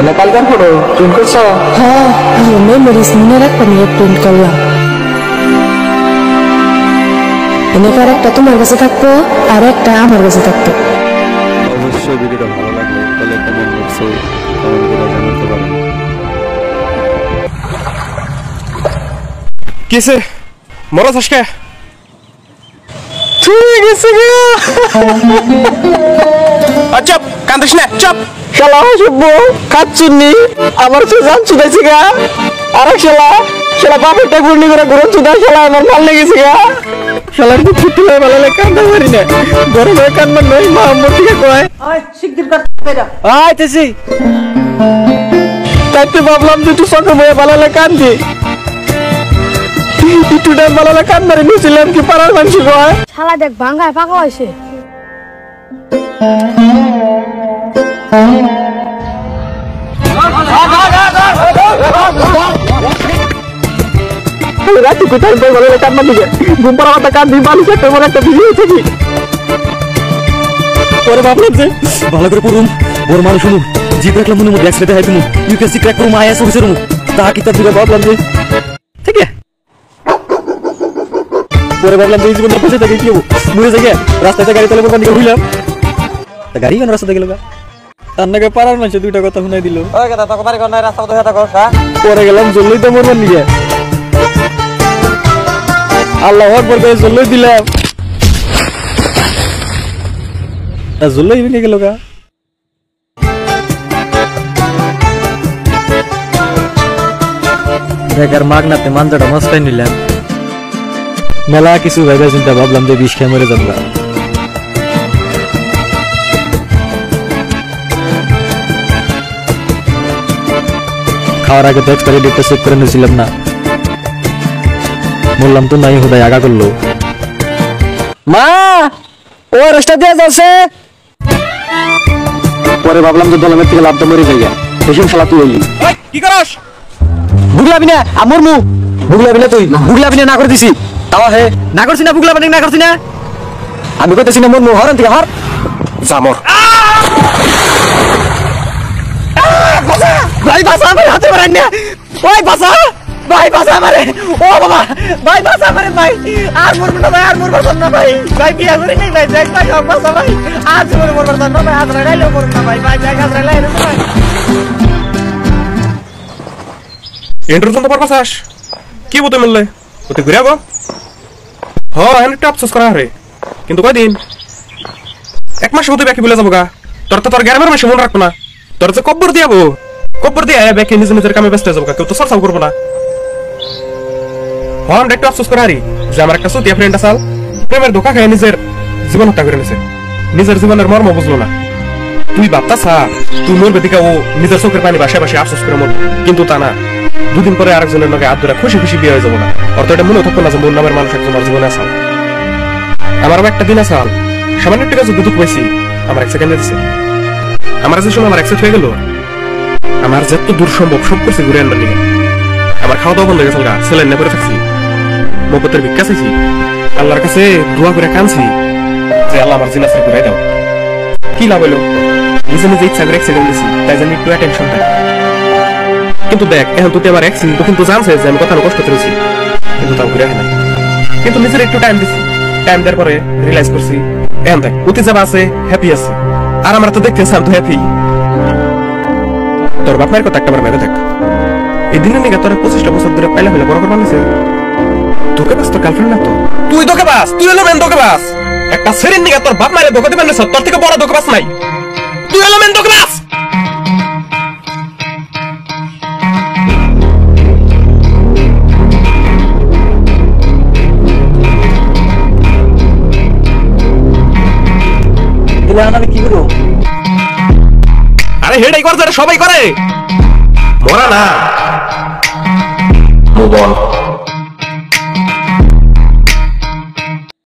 না কালকার photo print করছ? হ্যাঁ, আমি মেমোরিজ মনে রাখতে নিয়ে প্রিন্ট করলাম। এনেকার একটা তোমার কাছে থাকতো আর একটা আমার কাছে থাকতো। অবশ্যই ভিডিওটা ভালো লাগলে তাহলে কমেন্ট বক্সে কমেন্ট করে জানাতে পারেন। কিসে মরা থাসকে ঠিক আছে আচ্ছা কান্দিস না চুপ শালা শুভ খাচ্ছুনি আমার তো জান চুদাইছে গা। আরেক শালা বাপেরটা গুন্ডি করে ঘুরে চুদা শালা আমার ভাল লেগেছে গা। শালার তো ছুটি হয়ে ভালো লাগে কান্দা পারি না গরম হয়ে কান্দা নই মা মতিকে কয় শিগগির কর বেরা আইতেছি। তাইতে ভাবলাম যে তুই সঙ্গে বয়ে ভালো লাগে কান্দি টুডে ভালো লাগে কান্দারে নিয়েছিলাম কি পাড়ার মানুষ কয় শালা দেখ ভাঙ্গায় পাকা হয়েছে। রাতে কোথায় বই ভালো লাগে কান্না দিকে ঘুম পাড়া মাথা কান্দি বালিশ একটা মনে একটা ভিজে হয়েছে কি পরে ভাবলাম যে ভালো করে পড়ুন বড় মানুষ শুনুন জিপ রাখলাম মনে মধ্যে একসাথে হাই তুমি ইউপিএসসি ক্র্যাক করুন আইএস অফিসার হন তা কিতাব দিকে ভাবলাম যে ঠিক আছে পরে ভাবলাম যে এই জীবনটা বসে থাকে কি হবো মরে যাই রাস্তাতে গাড়ি চালাবো দিকে হইলাম তা গাড়ি কেন রাস্তাতে গেল তার নাকি পাড়ার মানুষ দুইটা কথা শুনাই দিল ওই কথা তোকে বাড়ি কোন রাস্তা তো হেতা কর পরে গেলাম জল্লই তো মরবার নিয়ে আল্লাহ আকবার করে জল্লই দিলাম জল্লই ভেঙে গেল গা দেখার মাগনাতে মাঞ্জাটা মস্তাই নিলাম মেলা কিছু ভেবে চিন্তা ভাবলাম যে বিষ খেয়ে মরে যাবো খাওয়ার আগে তো এক্সপায়ারি ডেটটা চেক করে নিয়েছিলাম না বললাম তো নাই হুদাই আগা করলো মা ও রাস্তা দিয়ে যাচ্ছে পরে ভাবলাম যে দলামের থেকে লাভ তো মরে যাই ভীষণ শালা তুই এলি কি করস বুগলাবি না আমর মু বুগলাবি না তুই বুগলাবি না করে দিছি তাও হে না করছি না বুগলাবি না করছি না আমি কইতেছি না মোর মু হরন থেকে হর জামর ভাই বাসা আমার হাতে মারেন না ওই বাসা ভাই বাসা মারে ও বাবা ভাই বাসা মারে ভাই আর মরব না ভাই আর মরব না ভাই ভাই বিয়া করে নেই ভাই দেখ ভাই বাসা ভাই আজ মরব না ভাই আজ রাইলে মরব না ভাই ভাই জায়গা রাইলে ভাই এন্ট্রোজন তো পারপাস কি বলতে মিললে ওতে ঘুরে গো হ্যাঁ একটা আফসোস করা রে কিন্তু কয়দিন এক মাস হতে বাকি বলে যাবো গা তোর গ্রামের মাসে মনে রাখবো না তোর যে কব্বর দিয়াবো কব্বর দিয়ে ব্যাকে নিজে নিজের কামে ব্যস্ত হয়ে যাবো কেউ তো চর্চাও করবো না হ্যাঁ আমরা একটু আফসোস করা হারি যে আমার একটা সতিয়া ফ্রেন্ড আসাল প্রেমের ধোকা খায় নিজের জীবন হত্যা করে নিছে নিজের জীবনের মর্ম বুঝলো না তুই ভাবতাছা তুই মরবে দিকে ও নিজের চোখের পানি বাসায় বাসায় আফসোস করে মরবে কিন্তু তা না দুদিন পরে আরেকজনের লগে হাত ধরে খুশি খুশি বিয়ে হয়ে যাবো না অর্থ এটা মনে থাকতো না যে মোর নামের মানুষ একজন জীবনে আসাল আমারও একটা দিন আসাল সামান্য একটু কাছে দুঃখ পাইছি আমার এক সেকেন্ডে দিছে আমার যে সময় আমার অ্যাক্সেপ্ট হয়ে গেল আমার যত দূর সম্ভব সব করছে ঘুরে আনবার নিকে আমার খাওয়া দাওয়া বন্ধ হয়ে গেছে গা সেলেন না করে থাকছি মহব্বতের ভিক্ষা চাইছি আল্লাহর কাছে দোয়া করে কাঁদছি যে আল্লাহ আমার জিনাসে ঘুরাই দাও কি লাভ হলো নিজে নিজে ইচ্ছা করে অ্যাক্সিডেন্ট দিছি তাই জন্য একটু টেনশন থাকে কিন্তু দেখ এখন তুই আমার অ্যাক্সিডেন্ট তো কিন্তু জানছে যে আমি কথা কষ্ট করেছি কিন্তু তাও ঘুরে না কিন্তু নিজের একটু টাইম দিছি টাইম দেওয়ার পরে রিয়েলাইজ করছি এখন দেখ অতি যাবা আছে হ্যাপি আছে আর আমরা তো দেখতেছি আমি তো হ্যাপি তোর বাপ মায়ের কথা একটা ভেবে দেখ এই দিনের নিকে তোর 25টা বছর ধরে পাইলা হইলে বড় করে বানিয়েছে তোকে বাস তোর গার্লফ্রেন্ড না তো তুই তোকে বাস তুই হলো মেন তোকে বাস একটা ছেলের নিকে তোর বাপ মায়ের ধোকা দিবেন না তোর থেকে বড় ধোকা বাস নাই তুই হলো মেন তোকে বাস আমি কি করবো আরে হেডাই করছে সবাই করে মরা না